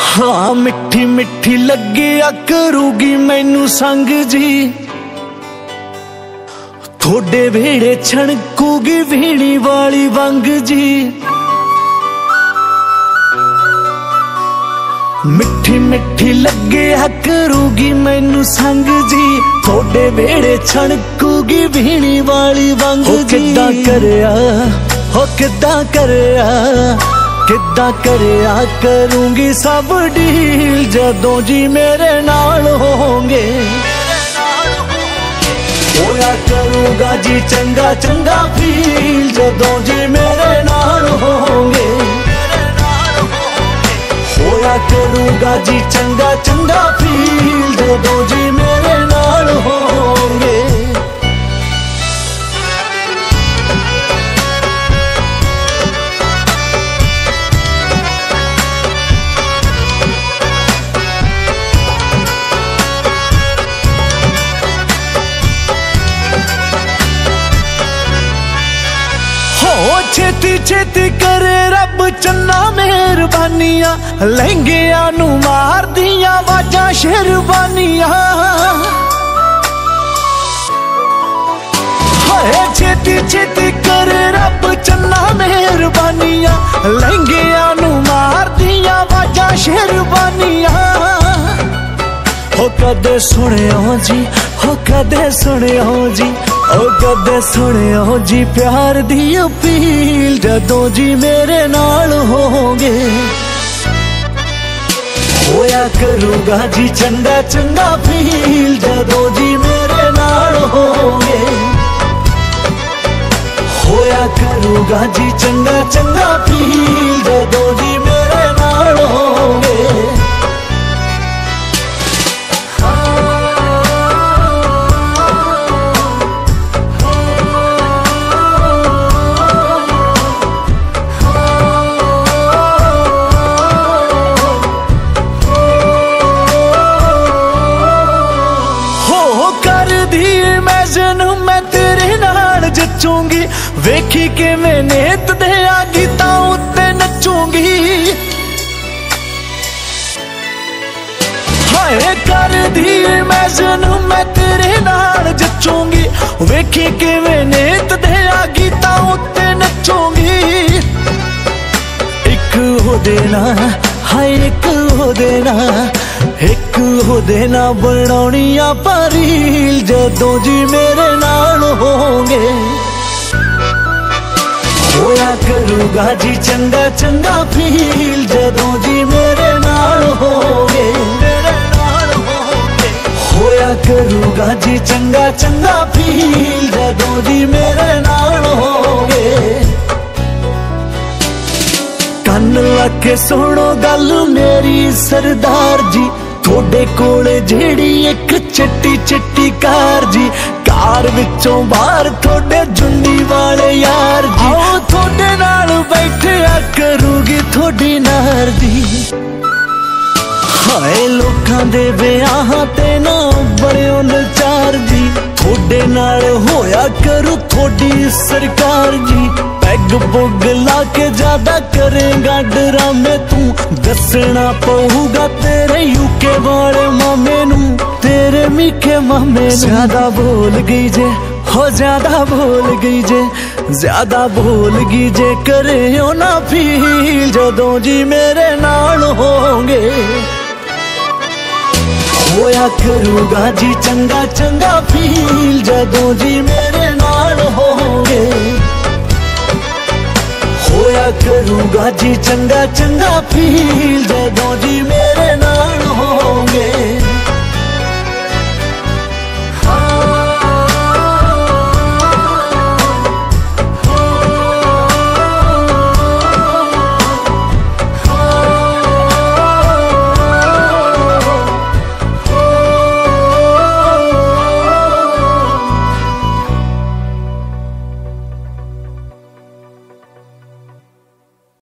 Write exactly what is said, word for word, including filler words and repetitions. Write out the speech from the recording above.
हाँ मिठी मिठी लगिया करूगी मैनू संग जी, थोड़े वेड़े छणकूगी वीणी वाली वंग जी। मिठी मिठी लगिया करूगी मैनू संग जी, थोड़े वेड़े छणकूगी वीणी वाली वंग जी। किद्दां करया हो किद्दां करया किद्दां करया करूंगी सब डील जदों जी मेरे नाल होंगे। होया करूंगा जी चंगा चंगा फील जदों जी मेरे नाल होंगे। होया करूंगा जी चंगा चंगा फील जदों जी मेरे नाल होंगे। हो छेती छेती करे रब चन्ना मेहरबानियां, लहंगिया नू मार दिया वाजा शेरवानियां। हाय छेती छेती करे रब चन्ना मेहरबानियां, लहंगिया नू मार दिया वाजा शेरवानियां। हो कदे सुनियो जी हो कदे सुनियो जी ओ कदे सुनियो जी प्यार दी अपील जदों जी मेरे नाल होंगे। होया करूंगा जी चंगा चंगा फील जदों जी मेरे नाल होंगे। होया करूंगा जी चंगा चंगा फील जदों जी मेरे नाल होंगे। मैं तेरे नाल जचूंगी, वेखी के मैं नेत दे गीता उत्ते नचूंगी। हाय कर दी मैं जनू मैं तेरे नाल जचूंगी, वेखी के मैं नेत दे गीता उत्ते नचूंगी। एक हो देना हाय एक हो देना एक हो देना बनाउणिया पारील जदों जी मेरे नाल होंगे। होया करूंगा जी चंगा चंगा फील जदों जी मेरे नाल होंगे। होया करूंगा जी चंगा चंगा फील जदों जी मेरे नाल होंगे। कन लगे सुनो गल मेरी सरदार जी, थोड़े कोले जेड़ी एक चिट्टी चिट्टी कार जी, कार विचों बाहर थोड़े जुंडी वाले यार जी। आओ थोड़े नाल बैठिया करूगी थोड़ी नार जी। हाय लोकां दे विआहां ते ना बड़ियो नचार जी, थोड़े नाल होया करू थोड़ी सरकार जी। पैग पुग ला के ज्यादा करेगा ड्रामे तू, दसना पऊगा तेरे यूके वाले मामे नू, तेरे मीठे मामे नू। ज्यादा बोल गई जे हो ज्यादा बोल गई जे ज्यादा बोल गई जे करे हो ना फील जदों जी मेरे नाल होंगे। होया करूंगा जी चंगा चंगा फील जदों जी मेरे नाल होंगे। होया करूंगा जी चंगा चंगा फील जदों जी मेरे नाल